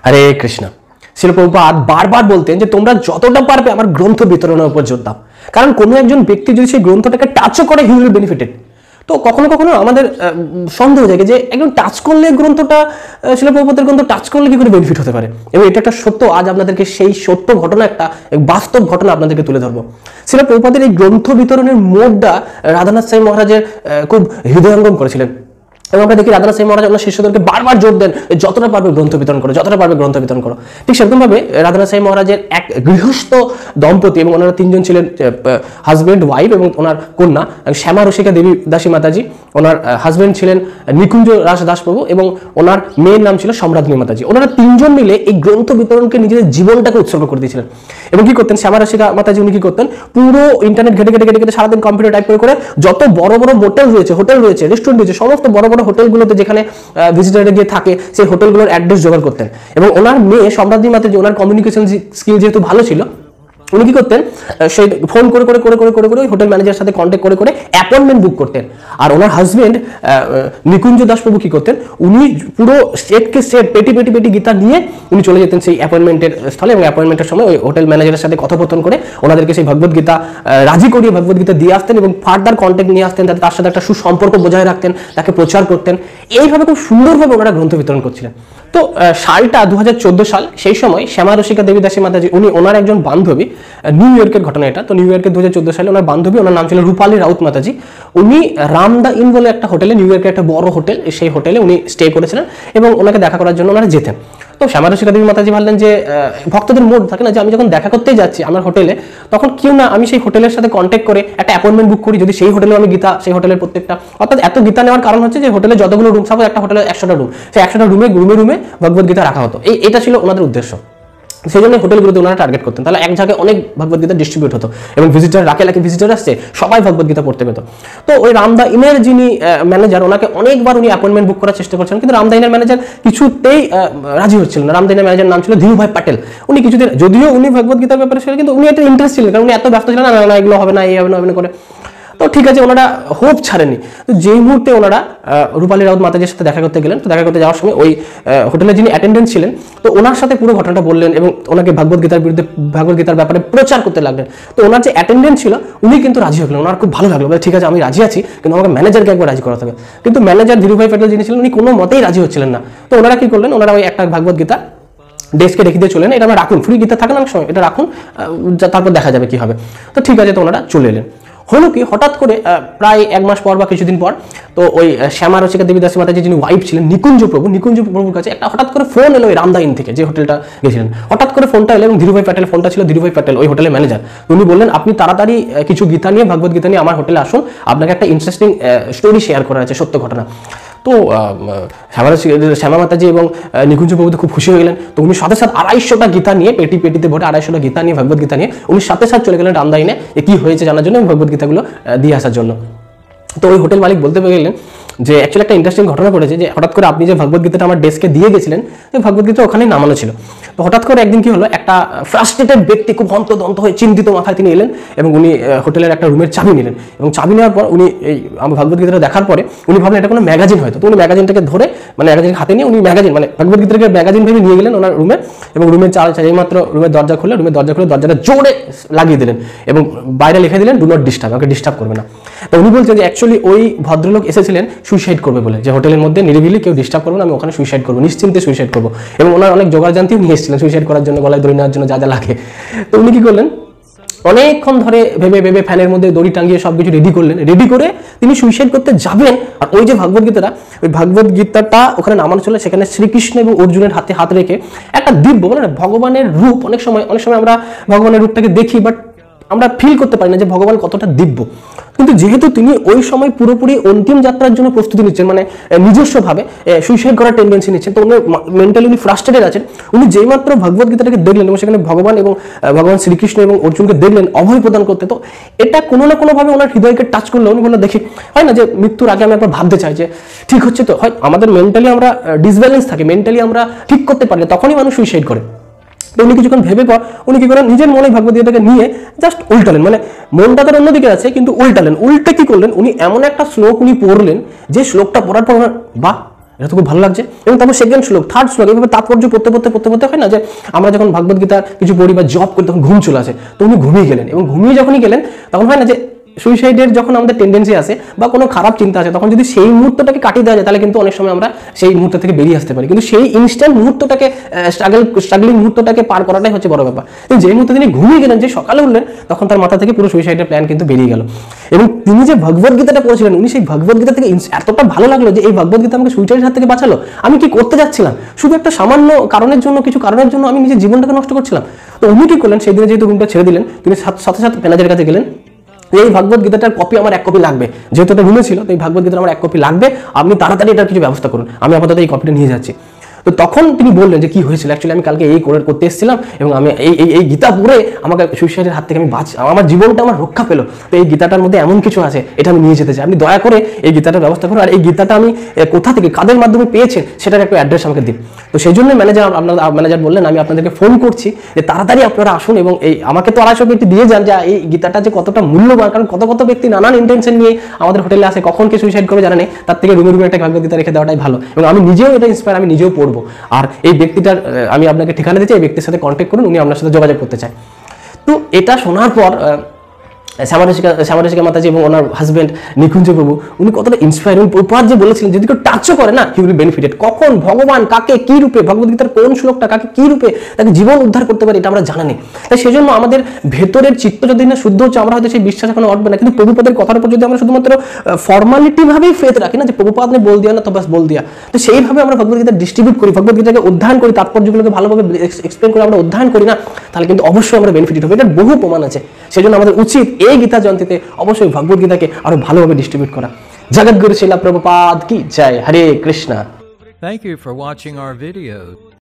হরে কৃষ্ণ। শিল প্রভুপাদ বারবার বলতেন যে তোমরা যতটা পারবে আমার গ্রন্থ বিতরণের উপর জোর দাও, কারণ কোনো একজন ব্যক্তি যদি সেই গ্রন্থটাকে টাচও করে হি উইল বেনিফিটেড। তো কখনো কখনো আমাদের সন্দেহ জাগে যে একজন টাচ করলে গ্রন্থটা, শিল প্রভুপাদের গ্রন্থ টাচ করলে কি করে বেনিফিট হতে পারে, এবং এটা একটা সত্য। আজ আপনাদেরকে সেই সত্য ঘটনা, একটা বাস্তব ঘটনা আপনাদেরকে তুলে ধরবো। শিল প্রভুপাদের এই গ্রন্থ বিতরণের মোডটা রাধানাথ সাই মহারাজের খুব হৃদয়ঙ্গম করেছিলেন। এবং আমরা দেখি রাধানাথ সাই মহারাজ ওনার শিষ্যদেরকে বারবার জোর দেন যতটা পারবে গ্রন্থ বিতরণ করো, যতটা পারবে গ্রন্থ বিতরণ করো। ঠিক সেরকমভাবে রাধানাথ সাই মহারাজের এক গৃহস্থ দম্পতি, এবং ওনারা তিনজন ছিলেন, হাজব্যান্ড, ওয়াইফ এবং ওনার কন্যা শ্যামা রসিকা দেবী দাসী মাতাজি। ওনার হাজব্যান্ড ছিলেন নিকুঞ্জ রাস দাস প্রভু এবং ওনার মেয়ের নাম ছিল সম্রাজ্ঞী মাতাজি। ওনারা তিনজন মিলে এই গ্রন্থ বিতরণকে নিজেদের জীবনটাকে উৎসর্গ করে দিয়েছিলেন। এবং কি করতেন শ্যামা রসিকা মাতাজি, উনি কি করতেন, পুরো ইন্টারনেট ঘেটে ঘেটে ঘেটে ঘেটে সারাদিন কম্পিউটার টাইপ করে যত বড় বড় হোটেল রয়েছে, রেস্টুরেন্ট রয়েছে, সমস্ত বড় বড় হোটেলগুলোতে যেখানে ভিজিটাররা গিয়ে থাকে সেই হোটেলগুলোর অ্যাড্রেস জোগাড় করতেন। এবং ওনার মেয়ে সম্রাজ্ঞী মাতাজি, ওনার কমিউনিকেশন স্কিল যেহেতু ভালো ছিল, উনি কি করতেন, সেই ফোন করে করে করে করে করে করে হোটেল ম্যানেজারের সাথে কন্ট্যাক্ট করে করে অ্যাপয়েন্টমেন্ট বুক করতেন। আর ওনার হাজবেন্ড নিকুঞ্জ দাস প্রভু কি করতেন, উনি পুরো সেটকে সেট পেটি পেটি পেটি গীতা নিয়ে উনি চলে যেতেন সেই অ্যাপয়েন্টমেন্টের স্থলে, এবং অ্যাপয়েন্টমেন্টের সময় ওই হোটেল ম্যানেজারের সাথে কথোপকথন করে ওনাদেরকে সেই ভগবদ্গীতা রাজি করিয়ে ভগবদ্গীতা দিয়ে আসতেন এবং ফার্দার কন্ট্যাক্ট নিয়ে আসতেন, তার সাথে একটা সুসম্পর্ক বজায় রাখতেন, তাকে প্রচার করতেন। এইভাবে খুব সুন্দরভাবে ওনারা গ্রন্থ বিতরণ করছিলেন। তো সালটা 2014 সাল, সেই সময় শ্যামা রসিকা দেবী দাসী মাতাজি, উনি ওনার একজন বান্ধবী, নিউ ইয়র্কের ঘটনা এটা। তো নিউ ইয়র্কের 2014 সালে ওনার বান্ধবী, ওনার নাম ছিল রূপালী রাউত মাতাজি, উনি রামদা ইন বলে একটা হোটেলে, নিউ ইয়র্কের একটা বড় হোটেল, সেই হোটেলে উনি স্টে করেছিলেন এবং ওনাকে দেখা করার জন্য ওনারা যেতেন। তো শ্যামা রসিকা দেবী মাতাজি ভাবলেন যে ভক্তদের মোড থাকে না যে আমি যখন দেখা করতেই যাচ্ছি আমার হোটেলে, তখন কেউ না আমি সেই হোটেলের সাথে কন্ট্যাক্ট করে একটা অ্যাপয়েন্টমেন্ট বুক করি, যদি সেই হোটেলে আমি গীতা, সেই হোটেলের প্রত্যেকটা, অর্থাৎ এত গীতা নেওয়ার কারণ হচ্ছে যে হোটেলে যতগুলো রুম, সাপোজ একটা হোটেলে 100টা রুম, সেই 100টা রুমে রুমে ভগবদ্গীতা রাখা হতো। এটা ছিল ওনাদের উদ্দেশ্য। সেই জন্য হোটেলগুলোতে ওনারা টার্গেট করতেন, তাহলে এক জায়গায় অনেক ভগবদ্গীতা ডিস্ট্রিবিউট হতো এবং ভিজিটার, লাখে লাখে ভিজিটার আসছে, সবাই ভগবদ্গীতা পড়তে পেত। তো ওই রামদা ইনের যিনি ম্যানেজার, ওনাকে অনেকবার উনি অ্যাপয়েন্টমেন্ট বুক করার চেষ্টা করছেন, কিন্তু রামদা ইনের ম্যানেজার কিছুতেই রাজি হচ্ছিলেন না। রামদা ইনের ম্যানেজার নাম ছিল ধীরুভাই প্যাটেল। উনি কিছুদিন, যদিও উনি ভগবদ্গীতার ব্যাপারে ছিলেন, কিন্তু উনি একটা ইন্টারেস্ট ছিলেন, কারণ উনি এত ব্যস্ত ছিলেন, না এগুলো হবে না, এই হবে না করে। তো ঠিক আছে, ওনারা হোপ ছাড়েনি। তো যেই মুহূর্তে ওনারা রূপালী রাউত মাতাজির সাথে দেখা করতে গেলেন, তো দেখা করতে যাওয়ার সময় ওই হোটেলে যিনি অ্যাটেন্ডেন্ট ছিলেন, তো ওনার সাথে পুরো ঘটনাটা বললেন এবং ওনাকে ভগবদ্গীতার ব্যাপারে প্রচার করতে লাগলেন। তো ওনার যে অ্যাটেন্ডেন্ট ছিল উনি কিন্তু রাজি হলেন, ওনার খুব ভালো লাগলো, ঠিক আছে আমি রাজি আছি, কিন্তু আমাকে ম্যানেজারকে একবার রাজি করাতে হবে। কিন্তু ম্যানেজার ধীরুভাই প্যাটেল যিনি ছিলেন, উনি কোনো মতেই রাজি হচ্ছিলেন না। তো ওনারা কি করলেন, ওনারা ওই একটা ভগবদ্গীতা ডেস্কে রেখে দিয়ে চলেন, এটা আমরা রাখুন, ফ্রি গীতা থাকে না অনেক সময়, এটা রাখুন, তারপর দেখা যাবে কি হবে। তো ঠিক আছে, তো ওনারা চলে এলেন। হলো কি, হঠাৎ করে প্রায় 1 মাস পর বা কিছুদিন পর, তো ওই শ্যামা রসিকা দেবী দাসী মাতাজি যিনি ওয়াইফ ছিলেন নিকুঞ্জ প্রভুর কাছে একটা হঠাৎ করে ফোন এলো, ওই রামদা ইন থেকে, যে হোটেলটা গেছিলেন, হঠাৎ করে ফোনটা এলো, এবং ধীরুভাই প্যাটেল, ফোনটা ছিল ধীরুভাই প্যাটেল, ওই হোটেলের ম্যানেজার। উনি বললেন আপনি তাড়াতাড়ি কিছু গীতা নিয়ে, ভগবদ্গীতা নিয়ে আমার হোটেলে আসুন, আপনাকে একটা ইন্টারেস্টিং স্টোরি শেয়ার করা আছে, সত্য ঘটনা। তো শ্যামা মাতাজি এবং নিকুঞ্জ প্রভু খুব খুশি হয়ে গেলেন। তো উনি সাথে সাথে 250টা গীতা নিয়ে, পেটিতে ভরে 250টা গীতা নিয়ে, ভগবদ্গীতা নিয়ে উনি সাথে সাথে চলে গেলেন রামদা ইনে, কি হয়েছে জানার জন্য এবং ভগবদ্গীতাগুলো দিয়ে আসার জন্য। তো ওই হোটেল মালিক বলতে গেলেন যে অ্যাকচুয়ালি একটা ইন্টারেস্টিং ঘটনা ঘটেছে, যে হঠাৎ করে আপনি যে ভগবদ্গীতাটা আমার ডেস্কে দিয়ে গেছিলেন, সেই ভগবদ্গীতা ওখানেই নামানো ছিল। তো হঠাৎ করে একদিন কি হলো, একটা ফ্রাস্ট্রেটেড ব্যক্তি খুব হন্তদন্ত হয়ে চিন্তিত মাথায় তিনি এলেন এবং উনি হোটেলের একটা রুমের চাবি নিলেন, এবং চাবি নেওয়ার পর উনি এই আমার ভগবদ্গীতাটা দেখার পরে উনি ভাবলেন এটা কোনো ম্যাগাজিন হয়তো। তো উনি ম্যাগাজিনটাকে ধরে, মানে ম্যাগাজিন হাতে নিয়ে উনি ম্যাগাজিন, মানে ভগবদ্গীতাকে ম্যাগাজিন ভেবে নিয়ে গেলেন ওনার রুমে, এবং রুমের এইমাত্র রুমের দরজা খুলে দরজাটা জোরে লাগিয়ে দিলেন এবং বাইরে লিখে দিলেন ডু নট ডিস্টার্ব, আমাকে ডিস্টার্ব করবে না। তো উনি বলছেন যে অ্যাকচুয়ালি ওই ভদ্রলোক এসেছিলেন সুইসাইড করবে বলে, যে হোটেলের মধ্যে নিরিবিলি কেউ ডিস্টার্ব করবে না, আমি ওখানে সুইসাইড করবো, নিশ্চিন্তে সুইসাইড করবো, এবং ওনার অনেক জোগাড়জান্তিও নিয়ে এসেছিলেন সুইসাইড করার জন্য, গলায় দড়ি নেওয়ার জন্য যা যা লাগে। তো উনি কি করলেন, অনেকক্ষণ ধরে ভেবে ফ্যানের মধ্যে দড়ি টাঙিয়ে সবকিছু রেডি করলেন, রেডি করে তিনি সুইসাইড করতে যাবেন। আর ওই যে ভগবদ্গীতাটা ওখানে নামানো ছিল, সেখানে শ্রীকৃষ্ণ এবং অর্জুনের হাতে হাত রেখে একটা দিব্য, মানে ভগবানের রূপ, অনেক সময় আমরা ভগবানের রূপটাকে দেখি, বাট আমরা ফিল করতে পারি না যে ভগবান কতটা দিব্য। কিন্তু যেহেতু তিনি ওই সময় পুরোপুরি অন্তিম যাত্রার জন্য প্রস্তুতি নিচ্ছেন, মানে নিজস্বভাবে সুইসাইড করার টেন্ডেন্সি নিচ্ছেন, তো উনি মেন্টালি উনি ফ্রাস্ট্রেটেড আছেন। উনি যেইমাত্র ভগবদ্গীতাটাকে দেখলেন এবং সেখানে ভগবান এবং ভগবান শ্রীকৃষ্ণ এবং অর্জুনকে দেখলেন অভয় প্রদান করতে, তো এটা কোনো না কোনোভাবে ওনার হৃদয়কে টাচ করলো। উনি বললেন দেখি, হয় না যে মৃত্যুর আগে আমি একবার ভাবতে চাই যে ঠিক হচ্ছে, তো হয় আমাদের মেন্টালি আমরা ডিসব্যালেন্স থাকে, মেন্টালি আমরা ঠিক করতে পারি, তখনই মানুষ সুইসাইড করে। তো উনি কিছুক্ষণ ভেবে পর উনি কি করেন, নিজের মনে ভগবদ্গীতাকে নিয়ে জাস্ট উল্টালেন, মানে মনটা তার অন্যদিকে আছে কিন্তু উল্টালেন। উল্টে কি করলেন, উনি এমন একটা শ্লোক উনি পড়লেন, যে শ্লোকটা পড়ার পর বাহ, এটা তো খুব ভালো লাগছে। এবং তারপর সেকেন্ড শ্লোক, থার্ড শ্লোক, এইভাবে তাৎপর্য পড়তে পড়তে পড়তে পড়তে হয় না যে আমরা যখন ভগবদ গীতার কিছু পড়ি বা জব করি তখন ঘুম চলে আসে, তো উনি ঘুমিয়ে গেলেন। এবং ঘুমিয়ে যখনই গেলেন তখন হয় না যে সুইসাইডের যখন আমাদের টেন্ডেন্সি আসে বা কোনো খারাপ চিন্তা আসে, তখন যদি সেই মুহূর্তটাকে কাটিয়ে দেওয়া যায় তাহলে কিন্তু অনেক সময় আমরা সেই মুহূর্ত থেকে বেরিয়ে আসতে পারি। কিন্তু সেই ইনস্ট্যান্ট মুহূর্তটাকে স্ট্রাগলিং মুহূর্তটাকে পার করাটাই হচ্ছে বড় ব্যাপার। কিন্তু যে মুহূর্তে তিনি ঘুমিয়ে গেলেন, যে সকালে উঠলেন, তখন তার মাথা থেকে পুরো সুইসাইডের প্ল্যান কিন্তু বেরিয়ে গেল। এবং তিনি যে ভগবদ গীতাটা পড়েছিলেন, উনি সেই ভগবদ গীতা থেকে এতটা ভালো লাগলো যে এই ভগবদ গীতা আমাকে সুইসাইডের হাত থেকে বাঁচালো। আমি কি করতে যাচ্ছিলাম, শুধু একটা সামান্য কারণের জন্য, কিছু কারণের জন্য আমি নিজের জীবনটাকে নষ্ট করছিলাম। তো উনি কি করলেন, সেই দিনে যেহেতু রুমটা ছেড়ে দিলেন, তিনি সাথে সাথে ম্যানেজারের কাছে গেলেন, এই ভগবদ গীতাটার কপি আমার 1 কপি লাগবে, যেহেতু এটা রুমে ছিল, তো এই ভগবদ গীতার আমার 1 কপি লাগবে, আপনি তাড়াতাড়ি এটার কিছু ব্যবস্থা করুন, আমি আপাতত এই কপিটা নিয়ে যাচ্ছি। তো তখন তিনি বললেন যে কি হয়েছিল, অ্যাকচুয়ালি আমি কালকে এই করতে এসেছিলাম এবং আমি এই গীতা পড়ে আমাকে সুইসাইডের হাত থেকে আমি আমার জীবনটা আমার রক্ষা পেলো। তো এই গীতাটার মধ্যে এমন কিছু আছে, এটা আমি নিয়ে যেতে চাই, আপনি দয়া করে এই গীতাটার ব্যবস্থা করুন, আর এই গীতাটা আমি কোথা থেকে, কাদের মাধ্যমে পেয়েছেন সেটার একটা অ্যাড্রেস আমাকে দিন। তো সেই জন্য ম্যানেজার বললেন আমি আপনাদেরকে ফোন করছি যে তাড়াতাড়ি আপনারা আসুন এবং এই আমাকে তো 250 ব্যক্তি দিয়ে যান, যে এই গীতাটা যে কতটা মূল্যবান, কারণ কত ব্যক্তি নানান ইন্টেনশন নিয়ে আমাদের হোটেলে আসে, কখন কি সুইসাইড করবে জানা নেই, তার থেকে রুমে একটা ভগবদ গীতা রেখে দেওয়াটাই ভালো। এবং আমি নিজেও এটা ইন্সপায়ার, আমি নিজেও পড়বো। আর এই ব্যক্তিটার আমি আপনাকে ঠিকানা দিচ্ছি, এই ব্যক্তির সাথে কন্ট্যাক্ট করুন, উনি আপনার সাথে যোগাযোগ করতে চায়। তো এটা শোনার পর শ্যামারেশিকা মাতাজি এবং ওনার হাজব্যান্ড নিকুঞ্জ প্রভু, উনি কতটা ইন্সপায়ার। উনি প্রপার যে বলেছিলেন যদি কেউ টাচও করে না, হি উইল বেনিফিটেড। কখন ভগবান কাকে কি রূপে, ভগবদ্গীতার কোন শ্লোকটা কাকে কি রূপে তাকে জীবন উদ্ধার করতে পারে, এটা আমরা জানা নেই। তাই সেই জন্য আমাদের ভেতরের চিত্ত যদি না শুদ্ধ হচ্ছে, আমরা হয়তো সেই বিশ্বাস এখনো উঠবে না। কিন্তু প্রভুপাদের কথার উপর যদি আমরা শুধুমাত্র ফর্মালিটি ভাবেই ফেথ রাখি না, যে প্রভুপাদ ने বল দিয়া না তো বাস বল দিয়া, তো সেইভাবে আমরা ভগবদ্গীতা ডিস্ট্রিবিউট করি, ভগবদ্গীতাকে অধ্যয়ন করি, তাৎপর্যগুলোকে ভালোভাবে এক্সপ্লেন করে আমরা অধ্যয়ন করি না, তাহলে কিন্তু অবশ্যই আমরা বেনিফিট হবে। এটা বহু প্রমাণ আছে। সেই জন্য আমাদের উচিত এই গীতা জয়ন্তীতে অবশ্যই ভগবদ গীতাকে আরো ভালোভাবে ডিস্ট্রিবিউট করা। জগৎগুরু শিলা প্রভুপাদ কি জয়। হরে Krishna. Thank you for watching our videos.